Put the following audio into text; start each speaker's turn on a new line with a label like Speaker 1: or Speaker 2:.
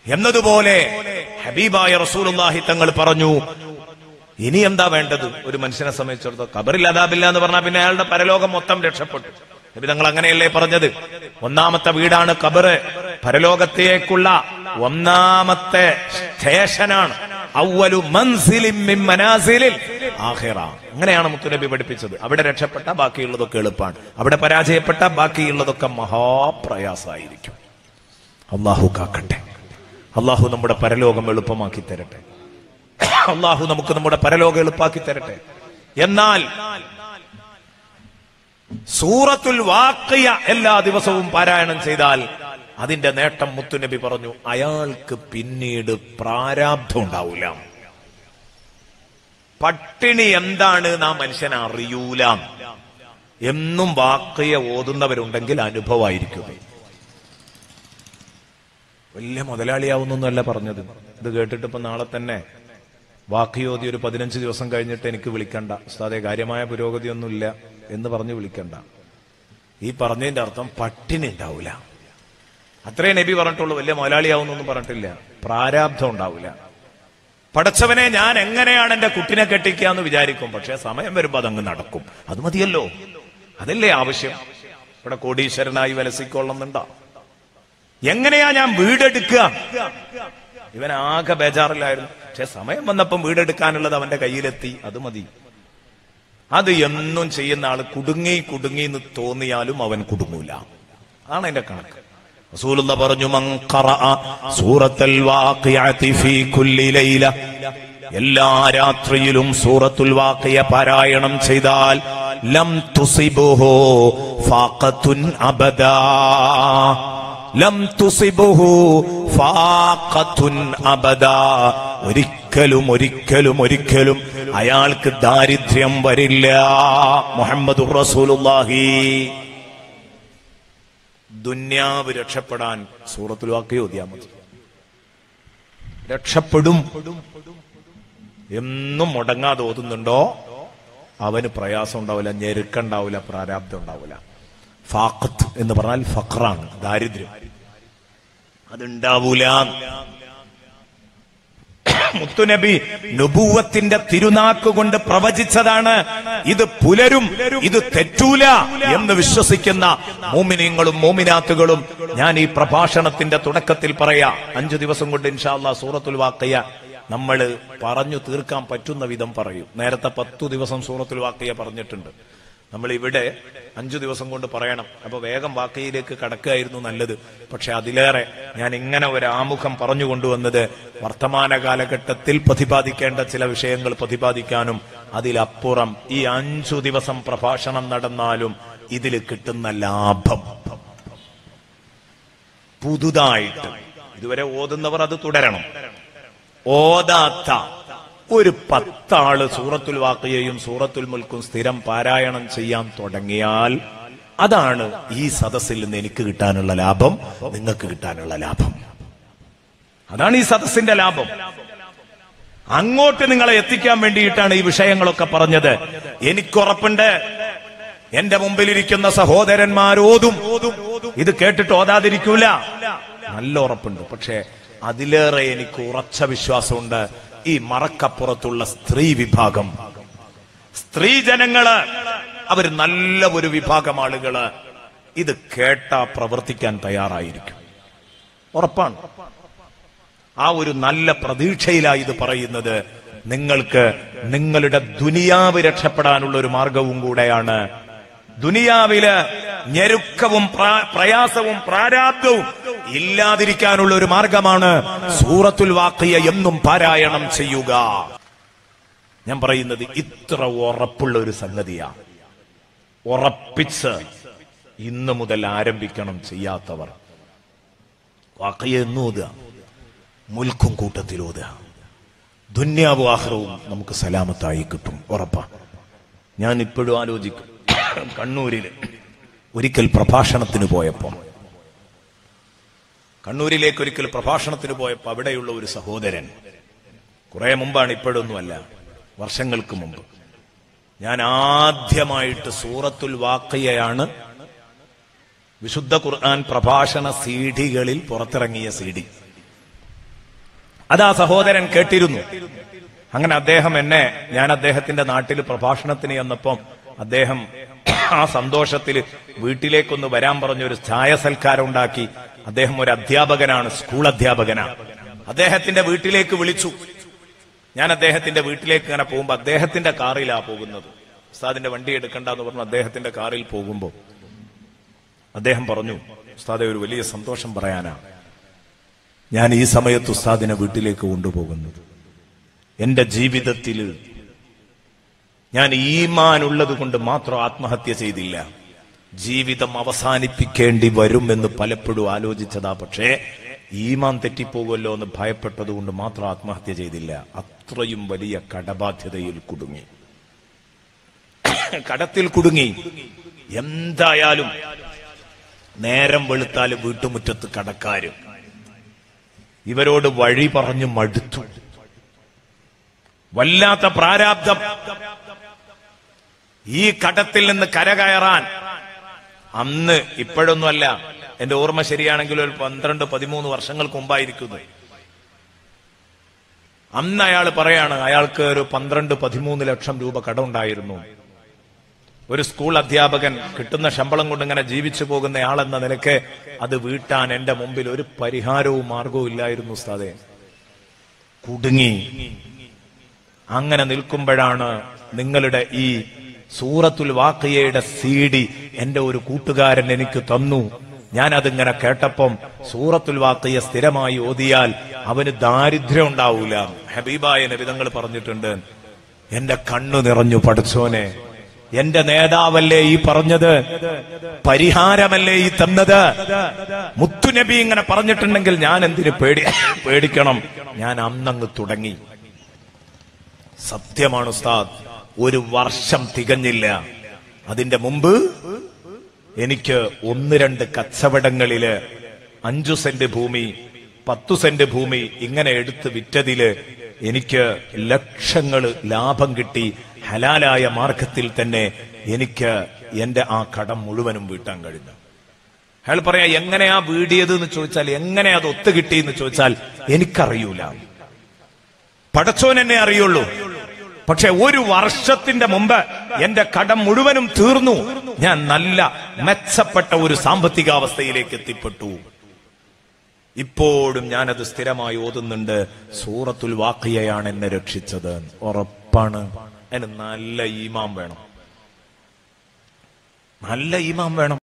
Speaker 1: എന്നതുപോലെ ഹബീബായ റസൂലുള്ളാഹി തങ്ങൾ പറഞ്ഞു, ഇനി എന്താ വേണ്ടത്? ഒരു മനുഷ്യനെ സംബന്ധിച്ചിടത്തോളം ഖബറിൽ അദാബില്ല എന്ന് പറഞ്ഞാൽ പിന്നെ അയാളുടെ പരലോകം മൊത്തം രക്ഷപ്പെട്ടു. നബി തങ്ങൾ അങ്ങനെയല്ലേ പറഞ്ഞത്? ഒന്നാമത്തെ വീടാണ് ഖബറ്, പരലോകത്തേക്കുള്ള ഒന്നാമത്തെ സ്റ്റേഷനാണ്. അവ്വലു മൻസിലിൻ മിൻ മനാസിലിൽ ആഖിറ. അങ്ങനെയാണ് മുത്തുനബി പഠിപ്പിച്ചത്. അവിടെ രക്ഷപ്പെട്ട ബാക്കിയുള്ളതൊക്കെ എളുപ്പമാണ്, അവിടെ പരാജയപ്പെട്ട ബാക്കിയുള്ളതൊക്കെ മഹാപ്രയാസമായിരിക്കും. അല്ലാഹു കാക്കട്ടെ. അല്ലാഹു നമ്മുടെ പരലോകം എളുപ്പമാക്കി തരട്ടെ. അല്ലാഹു നമുക്ക് നമ്മുടെ പരലോകം എളുപ്പമാക്കി തരട്ടെ. എന്നാൽ സൂറത്തുൽ വാഖിയ എല്ലാ ദിവസവും പാരായണം ചെയ്താൽ അതിന്റെ നേട്ടം മുത്തുനബി പറഞ്ഞു, അയാൾക്ക് പിന്നീട് പ്രാരാബ്ധം ഉണ്ടാവൂല. പട്ടിണി എന്താണ് നാം മനുഷ്യൻ അറിയൂല. എന്നും വാഖിയ ഓതുന്നവരുണ്ടെങ്കിൽ അനുഭവമായിരിക്കും. വലിയ മുതലാളിയാവുന്നൊന്നുമല്ല പറഞ്ഞത്. ഇത് കേട്ടിട്ട് ഇപ്പൊ നാളെ തന്നെ വാഖിയോതി ഒരു 15 ദിവസം കഴിഞ്ഞിട്ട് എനിക്ക് വിളിക്കണ്ട ഉസ്താദേ, കാര്യമായ പുരോഗതിയൊന്നുമില്ല എന്ന് പറഞ്ഞ് വിളിക്കണ്ട. ഈ പറഞ്ഞതിന്റെ അർത്ഥം പട്ടിണി ഉണ്ടാവൂല. അത്രേ നബി പറഞ്ഞിട്ടുള്ളൂ. വലിയ മുതലാളിയാവുന്നൊന്നും പറഞ്ഞിട്ടില്ല. പ്രാരാബ്ധം ഉണ്ടാവില്ല. പടച്ചവനെ, ഞാൻ എങ്ങനെയാണ് എന്റെ കുട്ടിനെ കെട്ടിക്കാന്ന് വിചാരിക്കും, പക്ഷെ സമയം വരുമ്പോ അതങ്ങ് നടക്കും. അത് മതിയല്ലോ, അതല്ലേ ആവശ്യം. ഇവിടെ കോടീശ്വരനായി വലസിക്കൊള്ളുന്നുണ്ടോ? എങ്ങനെയാ ഞാൻ വീടെടുക്കുക? ഇവൻ ആകെ ബേജാറിലായിരുന്നു. പക്ഷെ സമയം വന്നപ്പം വീടെടുക്കാനുള്ളത് അവന്റെ കയ്യിലെത്തി. അത് മതി. അത് എന്നും ചെയ്യുന്ന ആള് കുടുങ്ങി എന്ന് തോന്നിയാലും അവൻ കുടുങ്ങൂല. അതാണ് എന്റെ കണക്ക്. റസൂലുള്ളാഹി പറഞ്ഞു, മൻ ഖറഅ സൂറത്തുൽ വാഖിഅതി ഫീ കുല്ലി ലൈല, എല്ലാ രാത്രിയിലും സൂറത്തുൽ വാഖിയ പാരായണം ചെയ്താൽ ലം തുസിബുഹു ഫാഖത്തുൻ അബദാ, ലം തുസിബുഹു ഫാഖത്തുൻ അബദാ, ഒരിക്കലും അയാൾക്ക് ദാരിദ്ര്യം വരില്ല. മുഹമ്മദുർ റസൂലുള്ളാഹി. ദുന്യാവ് രക്ഷപ്പെടാൻ സൂറത്തുൽ വാഖിയ ഓതിയാൽ മതി. രക്ഷപ്പെടും. എന്നും മുടങ്ങാതെ ഓതുന്നുണ്ടോ അവന് പ്രയാസം ഉണ്ടാവില്ല, ഞെരുക്കുണ്ടാവില്ല, പ്രാരാബ്ധം ഉണ്ടാവില്ല. ഫാഖത്ത് എന്ന് പറഞ്ഞാൽ ഫഖറാണ്, ദാരിദ്ര്യം. അതുണ്ടാവൂല. മുത്തുനബി നുബുവത്തിന്റെ തിരുനാക്ക് കൊണ്ട് പ്രവചിച്ചതാണ്. ഇത് പുലരും, ഇത് തെറ്റൂല എന്ന് വിശ്വസിക്കുന്ന മോമിനീങ്ങളും മോമിനാത്തുകളും ഞാൻ ഈ പ്രഭാഷണത്തിന്റെ തുടക്കത്തിൽ പറയാ. 5 ദിവസം കൊണ്ട് ഇൻഷാ അല്ലാഹ് സൂറത്തുൽ വാഖിയ നമ്മൾ പറഞ്ഞു തീർക്കാൻ പറ്റുന്ന വിധം പറയും. നേരത്തെ 10 ദിവസം സൂറത്തുൽ വാഖിയ പറഞ്ഞിട്ടുണ്ട്. നമ്മൾ ഇവിടെ 5 ദിവസം കൊണ്ട് പറയണം. അപ്പൊ വേഗം വാഖിയയിലേക്ക് കടക്കുകയായിരുന്നു നല്ലത്. പക്ഷെ അതിലേറെ ഞാൻ ഇങ്ങനെ ഒരു ആമുഖം പറഞ്ഞു കൊണ്ടുവന്നത് വർത്തമാന കാലഘട്ടത്തിൽ പ്രതിപാദിക്കേണ്ട ചില വിഷയങ്ങൾ പ്രതിപാദിക്കാനും അതിലപ്പുറം ഈ 5 ദിവസം പ്രഭാഷണം നടന്നാലും ഇതിൽ കിട്ടുന്ന ലാഭം പുതുതായിട്ട് ഇതുവരെ ഓതുന്നവർ അത് തുടരണം. ഓതാത്ത ഒരു 10 ആള് സൂറത്തുൽ വാഖിയയും സൂറത്തുൽ മുൽക്കും സ്ഥിരം പാരായണം ചെയ്യാൻ തുടങ്ങിയാൽ അതാണ് ഈ സദസ്സിൽ നിന്ന് എനിക്ക് കിട്ടാനുള്ള ലാഭം, നിങ്ങൾക്ക് കിട്ടാനുള്ള ലാഭം. അതാണ് ഈ സദസ്സിന്റെ ലാഭം. അങ്ങോട്ട് നിങ്ങളെ എത്തിക്കാൻ വേണ്ടിയിട്ടാണ് ഈ വിഷയങ്ങളൊക്കെ പറഞ്ഞത്. എനിക്കുറപ്പുണ്ട് എന്റെ മുമ്പിലിരിക്കുന്ന സഹോദരന്മാരോതും ഇത് കേട്ടിട്ട് ഓതാതിരിക്കൂല, നല്ല ഉറപ്പുണ്ട്. പക്ഷെ അതിലേറെ എനിക്ക് ഉറച്ച വിശ്വാസമുണ്ട് ഈ മറക്കപ്പുറത്തുള്ള സ്ത്രീ വിഭാഗം, സ്ത്രീ ജനങ്ങള്, അവര് നല്ല ഒരു വിഭാഗം ആളുകള് ഇത് കേട്ടാ പ്രവർത്തിക്കാൻ തയ്യാറായിരിക്കും, ഉറപ്പാണ്. ആ ഒരു നല്ല പ്രതീക്ഷയിലായി ഇത് പറയുന്നത്. നിങ്ങൾക്ക് നിങ്ങളുടെ ദുനിയാവ് രക്ഷപ്പെടാനുള്ള ഒരു മാർഗവും കൂടെയാണ്. ദുനിയാവില് ഞെരുക്കവും പ്രയാസവും പ്രാരാബ്ധവും ഇല്ലാതിരിക്കാനുള്ള ഒരു മാർഗമാണ് സൂറത്തുൽ വാഖിയ എന്നും പാരായണം ചെയ്യുക. ഞാൻ പറയുന്നത് ഇത്ര ഉറപ്പുള്ള ഒരു സംഗതിയാ. ഉറപ്പിച്ച് ഇന്ന് മുതൽ ആരംഭിക്കണം. ചെയ്യാത്തവർ വാഖിയ എന്നും ഓതുക, മുൽക്കും കൂട്ടത്തിൽ ഓതുക. ദുന്യാവും ആഖിറവും നമുക്ക് സലാമത്തായി കിട്ടും, ഉറപ്പാ. ഞാൻ ഇപ്പോഴും ആലോചിക്കും, കണ്ണൂരിൽ ഒരിക്കൽ പ്രഭാഷണത്തിന് പോയപ്പോ, കണ്ണൂരിലേക്ക് ഒരിക്കൽ പ്രഭാഷണത്തിന് പോയപ്പോ അവിടെയുള്ള ഒരു സഹോദരൻ, കുറെ മുമ്പാണ്, ഇപ്പോഴൊന്നുമല്ല, വർഷങ്ങൾക്ക് മുമ്പ്, ഞാൻ ആദ്യമായിട്ട് സൂറത്തുൽ വാഖിയയാണ് വിശുദ്ധ ഖുർആൻ പ്രഭാഷണ സീഡികളിൽ പുറത്തിറങ്ങിയ സീഡി. അതാ സഹോദരൻ കേട്ടിരുന്നു. അങ്ങനെ ഞാൻ അദ്ദേഹത്തിന്റെ നാട്ടിൽ പ്രഭാഷണത്തിന് ചെന്നപ്പം അദ്ദേഹം ആ സന്തോഷത്തിൽ വീട്ടിലേക്കൊന്ന് വരാൻ പറഞ്ഞൊരു ചായ സൽക്കാരം ഉണ്ടാക്കി. അദ്ദേഹം ഒരു അധ്യാപകനാണ്, സ്കൂൾ അധ്യാപകനാണ്. അദ്ദേഹത്തിന്റെ വീട്ടിലേക്ക് വിളിച്ചു. ഞാൻ അദ്ദേഹത്തിന്റെ വീട്ടിലേക്ക് ഇങ്ങനെ പോകുമ്പോ അദ്ദേഹത്തിന്റെ കാറിലാ പോകുന്നത്. ഉസ്താദിന്റെ വണ്ടി എടുക്കണ്ടെന്ന് പറഞ്ഞു അദ്ദേഹത്തിന്റെ കാറിൽ പോകുമ്പോ അദ്ദേഹം പറഞ്ഞു, ഉസ്താദെ, ഒരു വലിയ സന്തോഷം പറയാനാ ഞാൻ ഈ സമയത്ത് ഉസ്താദിനെ വീട്ടിലേക്ക് കൊണ്ടുപോകുന്നത്. എന്റെ ജീവിതത്തിൽ ഞാൻ ഈമാൻ ഉള്ളത് കൊണ്ട് മാത്രം ആത്മഹത്യ ചെയ്തില്ല. ജീവിതം അവസാനിപ്പിക്കേണ്ടി വരുമെന്ന് പലപ്പോഴും ആലോചിച്ചതാ. പക്ഷേ ഈമാൻ തെറ്റിപ്പോകുമല്ലോ എന്ന് ഭയപ്പെട്ടത് കൊണ്ട് മാത്രം ആത്മഹത്യ ചെയ്തില്ല. അത്രയും വലിയ കടബാധ്യതയിൽ കുടുങ്ങി, കടത്തിൽ കുടുങ്ങി. എന്തായാലും നേരം വെളുത്താൽ വീട്ടുമുറ്റത്ത് കടക്കാര് ഇവരോട് വഴി പറഞ്ഞു മടുത്തു. വല്ലാത്ത പ്രാരാബ്ധം. ഈ കടത്തിൽ നിന്ന് കരകയറാൻ അന്ന്, ഇപ്പോഴൊന്നുമല്ല, എന്റെ ഓർമ്മ ശരിയാണെങ്കിൽ ഒരു 12-13 വർഷങ്ങൾക്ക് മുമ്പായിരിക്കുന്നു. അന്ന് അയാൾ പറയാണ്, അയാൾക്ക് ഒരു 12-13 ലക്ഷം രൂപ കടമുണ്ടായിരുന്നു. ഒരു സ്കൂൾ അധ്യാപകൻ കിട്ടുന്ന ശമ്പളം കൊണ്ട് ഇങ്ങനെ ജീവിച്ചു പോകുന്നയാളെന്ന നിലയ്ക്ക് അത് വീട്ടാൻ എന്റെ മുമ്പിൽ ഒരു പരിഹാരവും മാർഗവും ഇല്ലായിരുന്നു ഉസ്താദേ. കുടുങ്ങി. അങ്ങനെ നിൽക്കുമ്പോഴാണ് നിങ്ങളുടെ ഈ സൂറത്തുൽ വാഖിയയുടെ CD എന്റെ ഒരു കൂട്ടുകാരൻ എനിക്ക് തന്നു. ഞാൻ അതിങ്ങനെ കേട്ടപ്പം സൂറത്തുൽ വാഖിയ സ്ഥിരമായി ഓതിയാൽ അവന് ദാരിദ്ര്യം ഉണ്ടാവൂല. ഹബീബായ നബി തങ്ങൾ പറഞ്ഞിട്ടുണ്ട്. എന്റെ കണ്ണു നിറഞ്ഞു. പടച്ചോനെ, എന്റെ നേതാവല്ലേ ഈ പറഞ്ഞത്, പരിഹാരമല്ലേ ഈ തന്നത്. മുത്തുനബി ഇങ്ങനെ പറഞ്ഞിട്ടുണ്ടെങ്കിൽ ഞാൻ എന്തിനു പേടിക്കണം. ഞാൻ അന്നങ്ങ് തുടങ്ങി. സത്യമാണ് ഉസ്താദ്, 1 വർഷം തികഞ്ഞില്ല. അതിന്റെ മുമ്പ് എനിക്ക് 1-2 കച്ചവടങ്ങളില് 5 സെന്റ് ഭൂമി, 10 സെന്റ് ഭൂമി ഇങ്ങനെ എടുത്ത് വിറ്റതില് എനിക്ക് ലക്ഷങ്ങൾ ലാഭം കിട്ടി. ഹലാലായ മാർഗത്തിൽ തന്നെ എനിക്ക് എന്റെ ആ കടം മുഴുവനും വീട്ടാൻ കഴിഞ്ഞു. അയാൾ പറയാ, എങ്ങനെയാ വീടിയത് എന്ന് ചോദിച്ചാൽ, എങ്ങനെ അത് ഒത്തുകിട്ടി എന്ന് ചോദിച്ചാൽ എനിക്കറിയൂല, പടച്ചോൻ എന്നെ അറിയുള്ളൂ. പക്ഷെ 1 വർഷത്തിന്റെ മുമ്പ് എന്റെ കടം മുഴുവനും തീർന്നു. ഞാൻ നല്ല മെച്ചപ്പെട്ട ഒരു സാമ്പത്തികാവസ്ഥയിലേക്ക് എത്തിപ്പെട്ടു. ഇപ്പോഴും ഞാനത് സ്ഥിരമായി ഓതുന്നുണ്ട്. സൂറത്തുൽ വാഖിയയാണ് എന്നെ രക്ഷിച്ചത്. ഉറപ്പാണ്. അതിന് നല്ല ഈമാൻ വേണം, നല്ല ഈമാൻ വേണം.